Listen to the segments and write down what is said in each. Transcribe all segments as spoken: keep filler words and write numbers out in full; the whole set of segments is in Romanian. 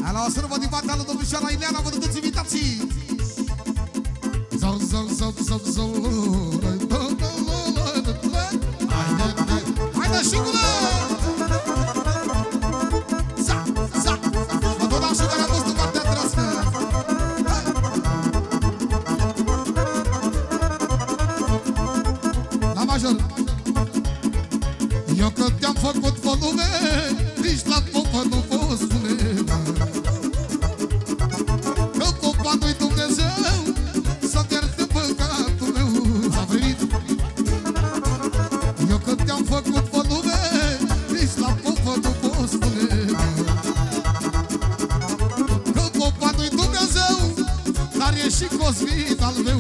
Alo, să nu vă din partea lui domnișoara Ileana, vă duceți invitații. Zau, zau, zau, zau, zau. Haide, șingule! Za, za. Vă donam și care a fost în partea trească. La major. Eu că te-am făcut volume, nici la popă nu pot spune. Că popa nu-i Dumnezeu să-mi ierte păcatul meu. S-a venit. Eu că te-am făcut volume, nici la popă nu pot spune. Că popa nu-i Dumnezeu, dar e și Cosmin al meu.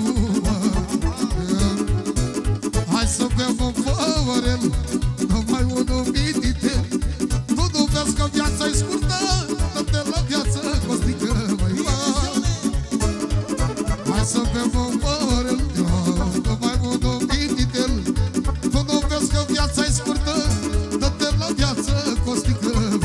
Hai să bem un păvărel, numai unul mititel. Tu nu vezi că viața-i scurtă, dă-te la viață, Costică, măi, mă. Hai să bem un păvărel, numai unul mititel. Tu nu vezi că viața-i scurtă, dă-te la viață, Costică, mă.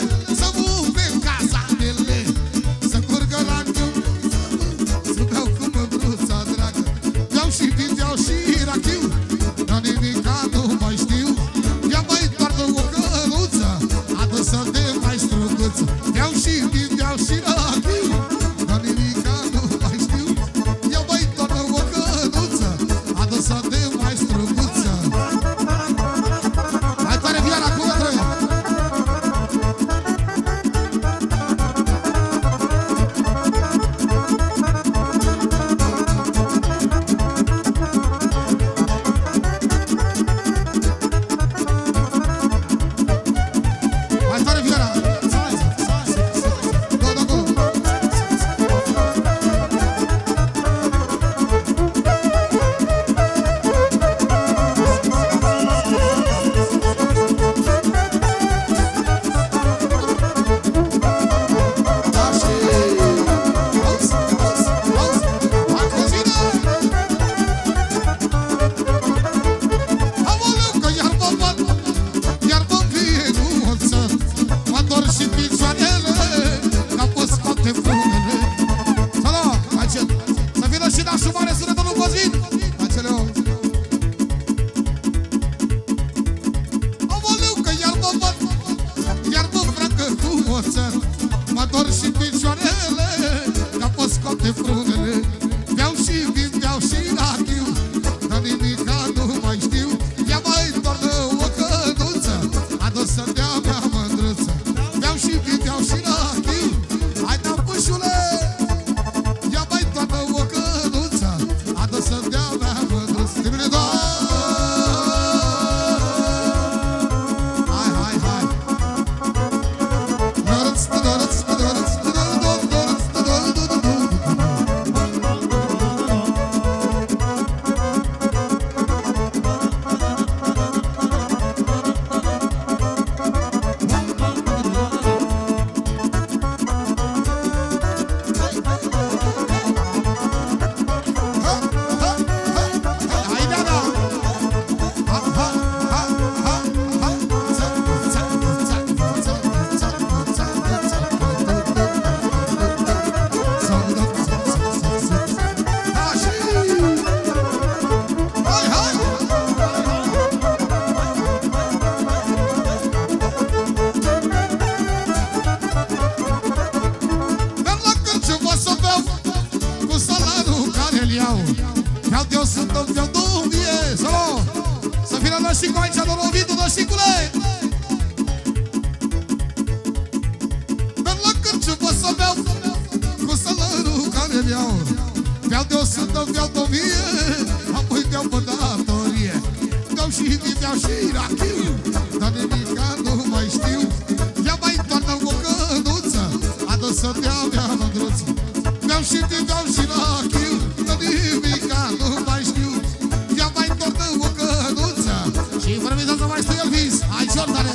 Să curgă la beau și rachiu, dar nimica nu mai știu. Ia mai toarnă o cănuță, adă-să dea mea mândruță. Beau și te beau și rachiu, dar nimica nu mai știu. Ia mai toarnă o cănuță și vorbiți mai stă Elvis. Hai, Jordane!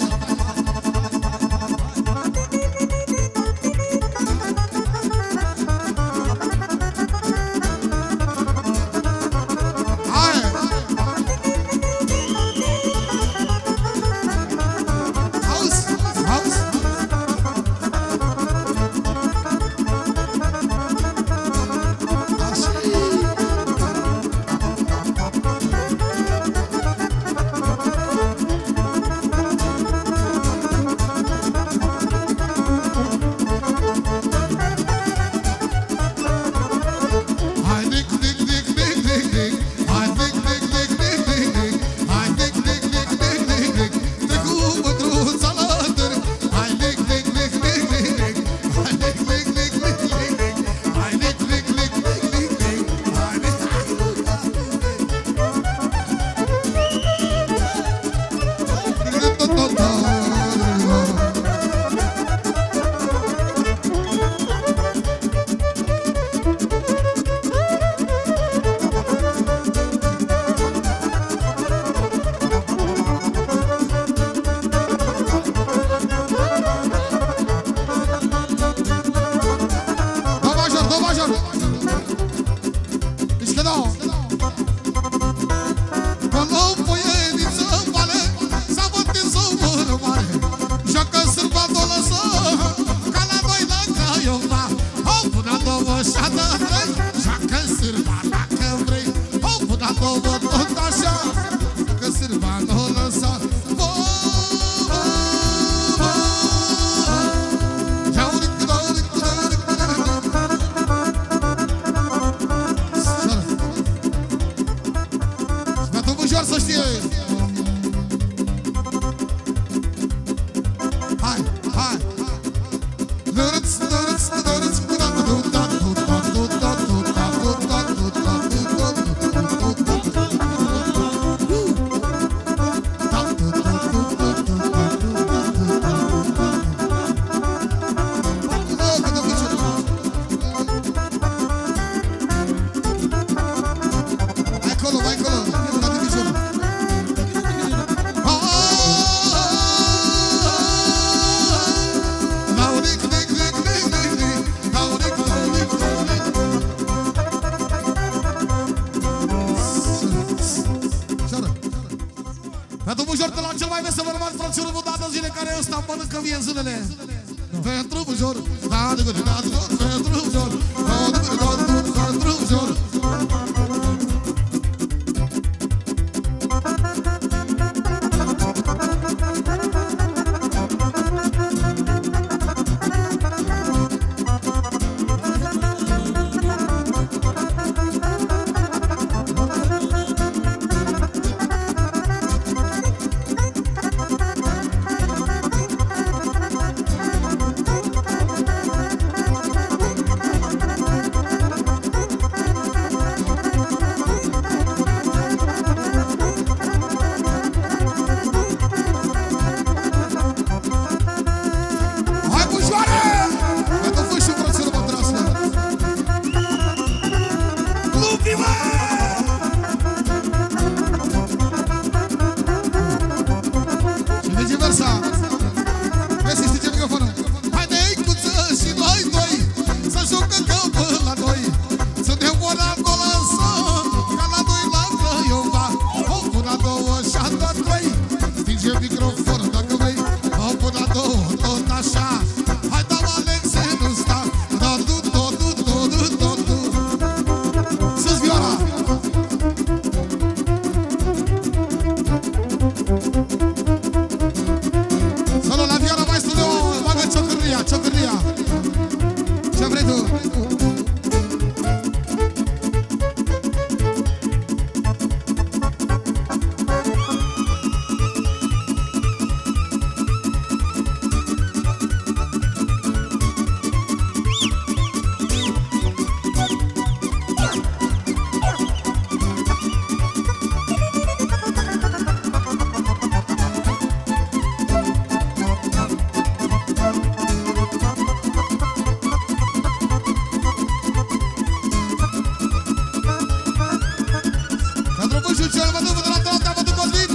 Jucel, mă duc de la toată, mă duc Cosmin.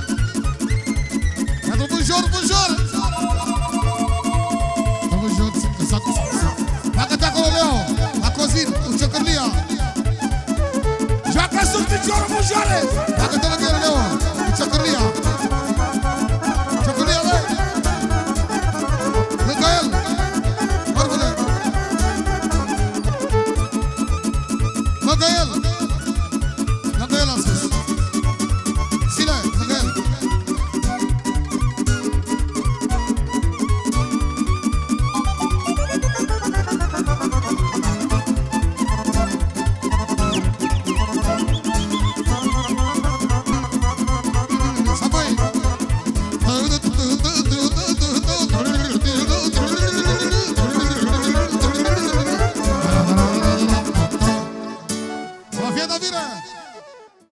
Iată bunjor, bunjor. Dă bunjor, că s-a dus. Dacă-te acolo, Leo, la Cosmin, cu ciocărlia. Joacă sus piciorul, bunjoare. Dacă-te lângă el, Leo, cu ciocărlia. Ciocărlia, băi. Lângă el. Orbule. Lângă el. Lângă el am spus. Zile, lângă el. Să vă fie de bine!